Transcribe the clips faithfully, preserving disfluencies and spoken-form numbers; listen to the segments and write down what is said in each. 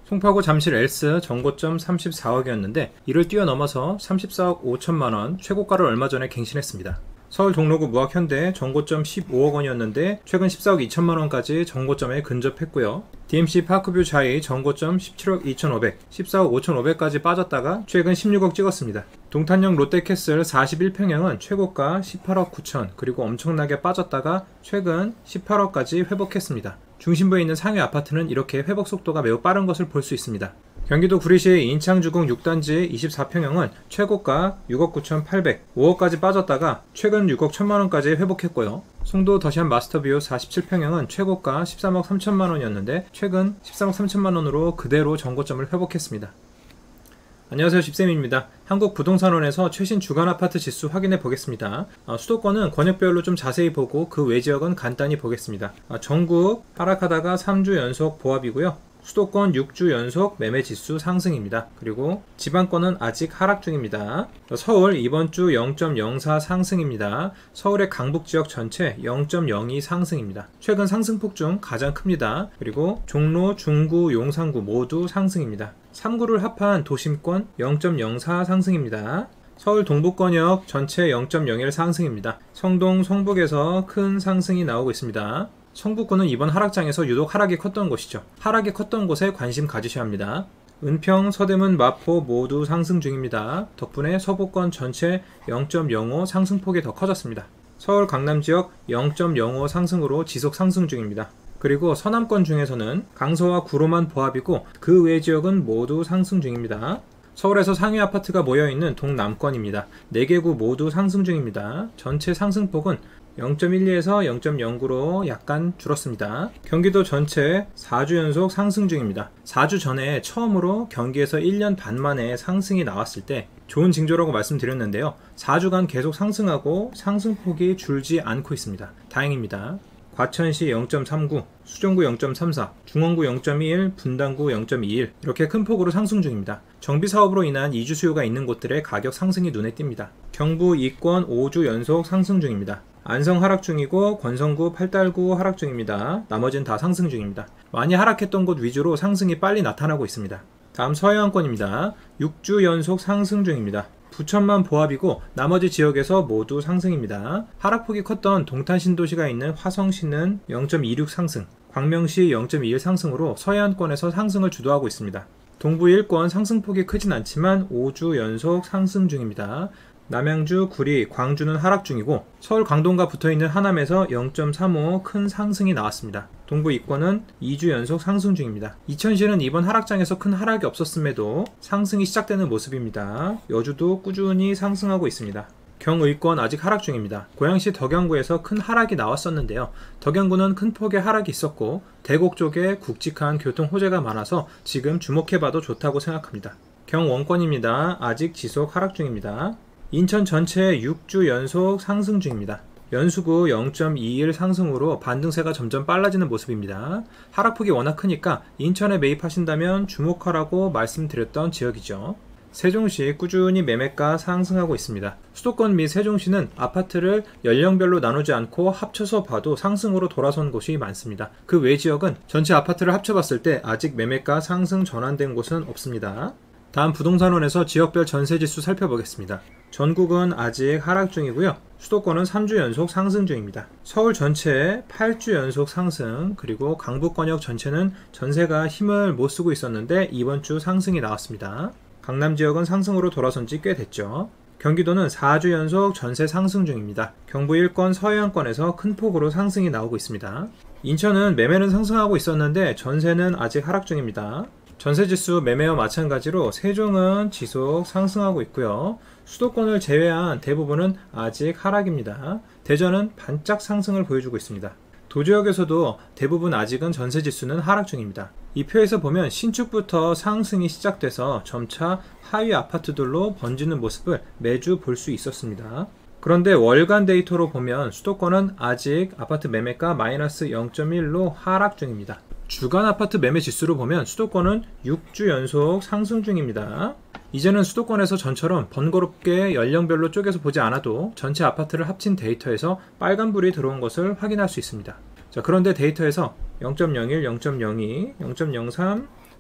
송파구 잠실 엘스 전고점 삼십사억이었는데 이를 뛰어넘어서 삼십사억 오천만원 최고가를 얼마 전에 갱신했습니다. 서울 종로구 무학현대 전고점 십오억원이었는데 최근 십사억 이천만원까지 전고점에 근접했고요. 디엠씨 파크뷰 자이 전고점 십칠억 이천오백, 십사억 오천오백까지 빠졌다가 최근 십육억 찍었습니다. 동탄역 롯데캐슬 사십일평형은 최고가 십팔억 구천, 그리고 엄청나게 빠졌다가 최근 십팔억까지 회복했습니다. 중심부에 있는 상위 아파트는 이렇게 회복 속도가 매우 빠른 것을 볼 수 있습니다. 경기도 구리시 인창주공 육단지 이십사평형은 최고가 육억 구천팔백, 오억까지 빠졌다가 최근 육억 천만원까지 회복했고요. 송도 더시안 마스터뷰 사십칠평형은 최고가 십삼억 삼천만원이었는데 최근 십삼억 삼천만원으로 그대로 전고점을 회복했습니다. 안녕하세요, 집쌤입니다. 한국부동산원에서 최신 주간아파트 지수 확인해 보겠습니다. 어, 수도권은 권역별로 좀 자세히 보고 그 외 지역은 간단히 보겠습니다. 어, 전국 하락하다가 삼 주 연속 보합이고요. 수도권 육 주 연속 매매지수 상승입니다. 그리고 지방권은 아직 하락 중입니다. 서울 이번 주 영 점 영사 상승입니다. 서울의 강북지역 전체 영 점 영이 상승입니다. 최근 상승폭 중 가장 큽니다. 그리고 종로, 중구, 용산구 모두 상승입니다. 삼 구를 합한 도심권 영 점 영사 상승입니다. 서울 동부권역 전체 영 점 영일 상승입니다. 성동, 성북에서 큰 상승이 나오고 있습니다. 성북구는 이번 하락장에서 유독 하락이 컸던 곳이죠. 하락이 컸던 곳에 관심 가지셔야 합니다. 은평, 서대문, 마포 모두 상승 중입니다. 덕분에 서부권 전체 영 점 영오 상승폭이 더 커졌습니다. 서울 강남지역 영 점 영오 상승으로 지속 상승 중입니다. 그리고 서남권 중에서는 강서와 구로만 보합이고 그 외 지역은 모두 상승 중입니다. 서울에서 상위 아파트가 모여있는 동남권입니다. 네 개구 모두 상승 중입니다. 전체 상승폭은 영 점 일이에서 영 점 영구로 약간 줄었습니다. 경기도 전체 사 주 연속 상승 중입니다. 사 주 전에 처음으로 경기에서 일 년 반 만에 상승이 나왔을 때 좋은 징조라고 말씀드렸는데요. 사 주간 계속 상승하고 상승폭이 줄지 않고 있습니다. 다행입니다. 과천시 영 점 삼구, 수정구 영 점 삼사, 중원구 영 점 이일, 분당구 영 점 이일 이렇게 큰 폭으로 상승 중입니다. 정비사업으로 인한 이주 수요가 있는 곳들의 가격 상승이 눈에 띕니다. 경부 이권 오 주 연속 상승 중입니다. 안성 하락 중이고 권성구, 팔달구 하락 중입니다. 나머지는 다 상승 중입니다. 많이 하락했던 곳 위주로 상승이 빨리 나타나고 있습니다. 다음 서해안권입니다. 육 주 연속 상승 중입니다. 부천만 보합이고 나머지 지역에서 모두 상승입니다. 하락폭이 컸던 동탄신도시가 있는 화성시는 영 점 이육 상승, 광명시 영 점 이일 상승으로 서해안권에서 상승을 주도하고 있습니다. 동부 일 권 상승폭이 크진 않지만 오 주 연속 상승 중입니다. 남양주, 구리, 광주는 하락 중이고 서울 강동과 붙어있는 하남에서 영 점 삼오 큰 상승이 나왔습니다. 동부 이 권은 이 주 연속 상승 중입니다. 이천시는 이번 하락장에서 큰 하락이 없었음에도 상승이 시작되는 모습입니다. 여주도 꾸준히 상승하고 있습니다. 경의권 아직 하락 중입니다. 고양시 덕양구에서 큰 하락이 나왔었는데요. 덕양구는 큰 폭의 하락이 있었고 대곡 쪽에 굵직한 교통 호재가 많아서 지금 주목해봐도 좋다고 생각합니다. 경원권입니다. 아직 지속 하락 중입니다. 인천 전체 육 주 연속 상승 중입니다. 연수구 영 점 이일 상승으로 반등세가 점점 빨라지는 모습입니다. 하락폭이 워낙 크니까 인천에 매입하신다면 주목하라고 말씀드렸던 지역이죠. 세종시 꾸준히 매매가 상승하고 있습니다. 수도권 및 세종시는 아파트를 연령별로 나누지 않고 합쳐서 봐도 상승으로 돌아선 곳이 많습니다. 그 외 지역은 전체 아파트를 합쳐봤을 때 아직 매매가 상승 전환된 곳은 없습니다. 다음 부동산원에서 지역별 전세지수 살펴보겠습니다. 전국은 아직 하락 중이고요. 수도권은 삼 주 연속 상승 중입니다. 서울 전체 팔 주 연속 상승, 그리고 강북권역 전체는 전세가 힘을 못 쓰고 있었는데 이번 주 상승이 나왔습니다. 강남 지역은 상승으로 돌아선 지 꽤 됐죠. 경기도는 사 주 연속 전세 상승 중입니다. 경부 일 권 서해안권에서 큰 폭으로 상승이 나오고 있습니다. 인천은 매매는 상승하고 있었는데 전세는 아직 하락 중입니다. 전세지수 매매와 마찬가지로 세종은 지속 상승하고 있고요. 수도권을 제외한 대부분은 아직 하락입니다. 대전은 반짝 상승을 보여주고 있습니다. 도지역에서도 대부분 아직은 전세지수는 하락 중입니다. 이 표에서 보면 신축부터 상승이 시작돼서 점차 하위 아파트들로 번지는 모습을 매주 볼 수 있었습니다. 그런데 월간 데이터로 보면 수도권은 아직 아파트 매매가 마이너스 영 점 일로 하락 중입니다. 주간 아파트 매매 지수로 보면 수도권은 육 주 연속 상승 중입니다. 이제는 수도권에서 전처럼 번거롭게 연령별로 쪼개서 보지 않아도 전체 아파트를 합친 데이터에서 빨간불이 들어온 것을 확인할 수 있습니다. 자, 그런데 데이터에서 영 점 영일, 영 점 영이, 영 점 영삼,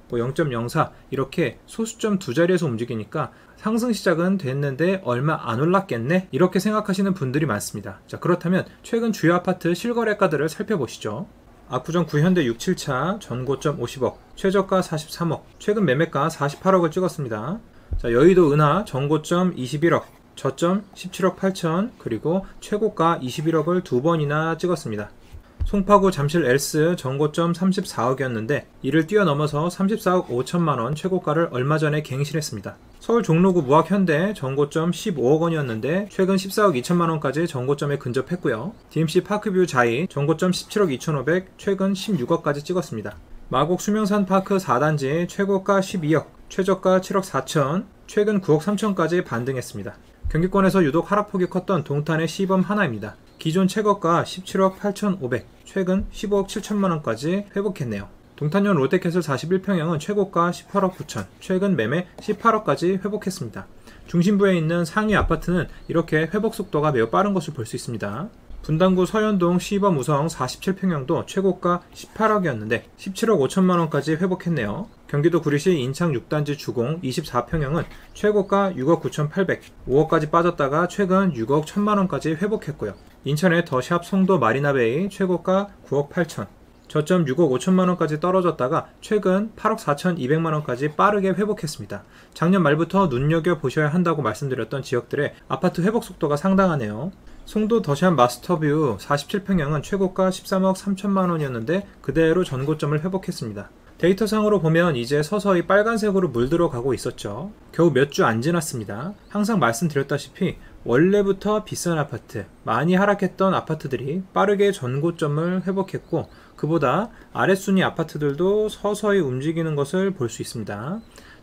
뭐 영 점 영사 이렇게 소수점 두 자리에서 움직이니까 상승 시작은 됐는데 얼마 안 올랐겠네? 이렇게 생각하시는 분들이 많습니다. 자, 그렇다면 최근 주요 아파트 실거래가들을 살펴보시죠. 압구정 구현대 육, 칠 차 전고점 오십억, 최저가 사십삼억, 최근 매매가 사십팔억을 찍었습니다. 자, 여의도 은하 전고점 이십일억, 저점 십칠억 팔천, 그리고 최고가 이십일억을 두 번이나 찍었습니다. 송파구 잠실 엘스 전고점 삼십사억이었는데 이를 뛰어넘어서 삼십사억 오천만원 최고가를 얼마 전에 갱신했습니다. 서울 종로구 무학현대 전고점 십오억원이었는데 최근 십사억 이천만원까지 전고점에 근접했고요. 디엠씨 파크뷰 자이 전고점 십칠억 이천오백, 최근 십육억까지 찍었습니다. 마곡 수명산파크 사 단지 최고가 십이억, 최저가 칠억 사천, 최근 구억 삼천까지 반등했습니다. 경기권에서 유독 하락폭이 컸던 동탄의 시범 하나입니다. 기존 최고가 십칠억 팔천오백, 최근 십오억 칠천만원까지 회복했네요. 동탄역 롯데캐슬 사십일 평형은 최고가 십팔억 구천, 최근 매매 십팔억까지 회복했습니다. 중심부에 있는 상위 아파트는 이렇게 회복 속도가 매우 빠른 것을 볼 수 있습니다. 분당구 서현동 시범 우성 사십칠 평형도 최고가 십팔억이었는데 십칠억 오천만원까지 회복했네요. 경기도 구리시 인창 육 단지 주공 이십사 평형은 최고가 육억 구천팔백, 오억까지 빠졌다가 최근 육억 천만원까지 회복했고요. 인천의 더샵 송도 마리나베이 최고가 구억 팔천, 저점 육억 오천만원까지 떨어졌다가 최근 팔억 사천이백만원까지 빠르게 회복했습니다. 작년 말부터 눈여겨보셔야 한다고 말씀드렸던 지역들의 아파트 회복 속도가 상당하네요. 송도 더샵 마스터뷰 사십칠 평형은 최고가 십삼억 삼천만원이었는데 그대로 전고점을 회복했습니다. 데이터상으로 보면 이제 서서히 빨간색으로 물들어가고 있었죠. 겨우 몇 주 안 지났습니다. 항상 말씀드렸다시피 원래부터 비싼 아파트, 많이 하락했던 아파트들이 빠르게 전고점을 회복했고 그보다 아랫순위 아파트들도 서서히 움직이는 것을 볼 수 있습니다.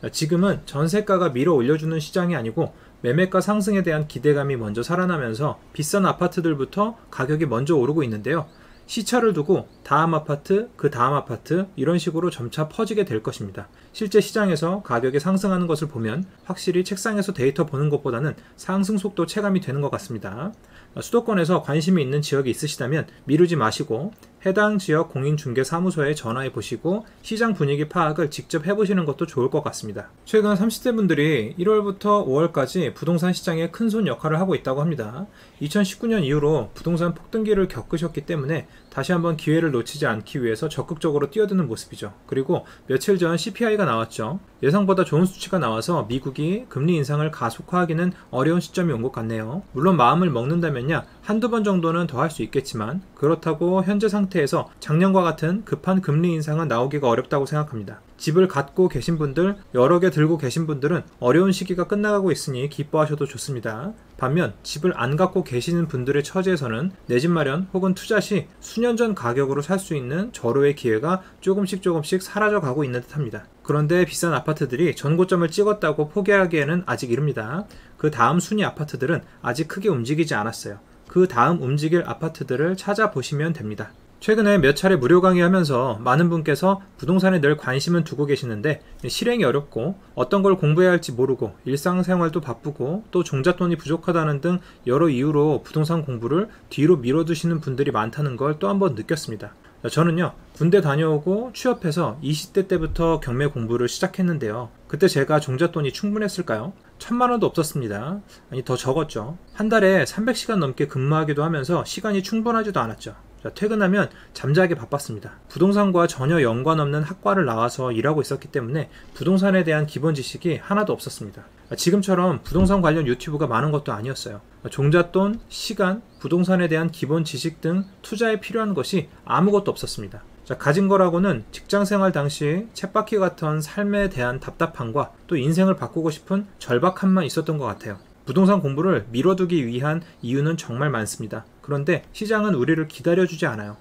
지금은 전세가가 밀어 올려주는 시장이 아니고 매매가 상승에 대한 기대감이 먼저 살아나면서 비싼 아파트들부터 가격이 먼저 오르고 있는데요. 시차를 두고 다음 아파트, 그 다음 아파트 이런 식으로 점차 퍼지게 될 것입니다. 실제 시장에서 가격이 상승하는 것을 보면 확실히 책상에서 데이터 보는 것보다는 상승 속도 체감이 되는 것 같습니다. 수도권에서 관심이 있는 지역이 있으시다면 미루지 마시고 해당 지역 공인중개사무소에 전화해 보시고 시장 분위기 파악을 직접 해보시는 것도 좋을 것 같습니다. 최근 삼십 대 분들이 일월부터 오월까지 부동산 시장에 큰손 역할을 하고 있다고 합니다. 이천십구 년 이후로 부동산 폭등기를 겪으셨기 때문에 다시 한번 기회를 놓치지 않기 위해서 적극적으로 뛰어드는 모습이죠. 그리고 며칠 전 씨피아이가 나왔죠. 예상보다 좋은 수치가 나와서 미국이 금리 인상을 가속화하기는 어려운 시점이 온 것 같네요. 물론 마음을 먹는다면야 한두 번 정도는 더 할 수 있겠지만 그렇다고 현재 상태에서 작년과 같은 급한 금리 인상은 나오기가 어렵다고 생각합니다. 집을 갖고 계신 분들, 여러 개 들고 계신 분들은 어려운 시기가 끝나가고 있으니 기뻐하셔도 좋습니다. 반면 집을 안 갖고 계시는 분들의 처지에서는 내 집 마련 혹은 투자 시 수년 전 가격으로 살 수 있는 절호의 기회가 조금씩 조금씩 사라져 가고 있는 듯합니다. 그런데 비싼 아파트들이 전고점을 찍었다고 포기하기에는 아직 이릅니다. 그 다음 순위 아파트들은 아직 크게 움직이지 않았어요. 그 다음 움직일 아파트들을 찾아보시면 됩니다. 최근에 몇 차례 무료 강의하면서 많은 분께서 부동산에 늘 관심은 두고 계시는데 실행이 어렵고 어떤 걸 공부해야 할지 모르고 일상생활도 바쁘고 또 종잣돈이 부족하다는 등 여러 이유로 부동산 공부를 뒤로 미뤄두시는 분들이 많다는 걸 또 한번 느꼈습니다. 저는요 군대 다녀오고 취업해서 이십 대 때부터 경매 공부를 시작했는데요. 그때 제가 종잣돈이 충분했을까요? 천만 원도 없었습니다. 아니 더 적었죠. 한 달에 삼백 시간 넘게 근무하기도 하면서 시간이 충분하지도 않았죠. 자, 퇴근하면 잠자기 바빴습니다. 부동산과 전혀 연관없는 학과를 나와서 일하고 있었기 때문에 부동산에 대한 기본 지식이 하나도 없었습니다. 지금처럼 부동산 관련 유튜브가 많은 것도 아니었어요. 종잣돈, 시간, 부동산에 대한 기본 지식 등 투자에 필요한 것이 아무것도 없었습니다. 자, 가진 거라고는 직장생활 당시 쳇바퀴 같은 삶에 대한 답답함과 또 인생을 바꾸고 싶은 절박함만 있었던 것 같아요. 부동산 공부를 미뤄두기 위한 이유는 정말 많습니다. 그런데 시장은 우리를 기다려주지 않아요.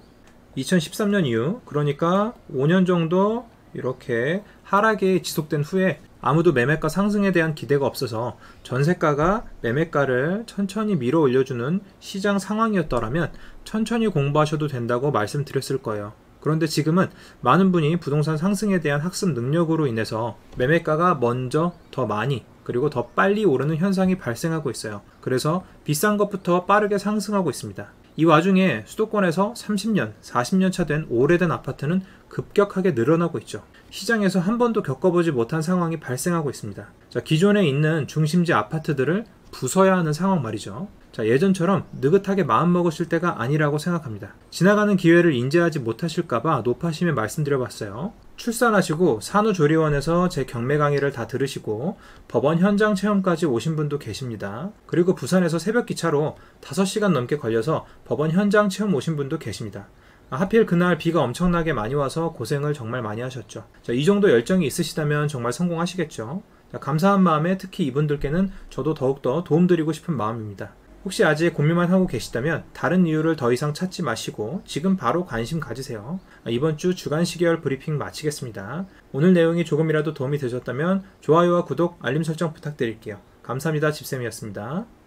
이천십삼 년 이후, 그러니까 오 년 정도 이렇게 하락이 지속된 후에 아무도 매매가 상승에 대한 기대가 없어서 전세가가 매매가를 천천히 밀어 올려주는 시장 상황이었더라면 천천히 공부하셔도 된다고 말씀드렸을 거예요. 그런데 지금은 많은 분이 부동산 상승에 대한 학습 능력으로 인해서 매매가가 먼저 더 많이 그리고 더 빨리 오르는 현상이 발생하고 있어요. 그래서 비싼 것부터 빠르게 상승하고 있습니다. 이 와중에 수도권에서 삼십 년, 사십 년 차 된 오래된 아파트는 급격하게 늘어나고 있죠. 시장에서 한 번도 겪어보지 못한 상황이 발생하고 있습니다. 자, 기존에 있는 중심지 아파트들을 부숴야 하는 상황 말이죠. 자, 예전처럼 느긋하게 마음먹으실 때가 아니라고 생각합니다. 지나가는 기회를 인지하지 못하실까봐 노파심에 말씀드려봤어요. 출산하시고 산후조리원에서 제 경매 강의를 다 들으시고 법원 현장 체험까지 오신 분도 계십니다. 그리고 부산에서 새벽 기차로 다섯 시간 넘게 걸려서 법원 현장 체험 오신 분도 계십니다. 하필 그날 비가 엄청나게 많이 와서 고생을 정말 많이 하셨죠. 자, 이 정도 열정이 있으시다면 정말 성공하시겠죠. 자, 감사한 마음에 특히 이분들께는 저도 더욱더 도움드리고 싶은 마음입니다. 혹시 아직 고민만 하고 계시다면 다른 이유를 더 이상 찾지 마시고 지금 바로 관심 가지세요. 이번 주 주간 시계열 브리핑 마치겠습니다. 오늘 내용이 조금이라도 도움이 되셨다면 좋아요와 구독, 알림 설정 부탁드릴게요. 감사합니다. 집쌤이었습니다.